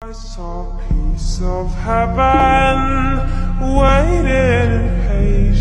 I saw a piece of heaven waiting in patience.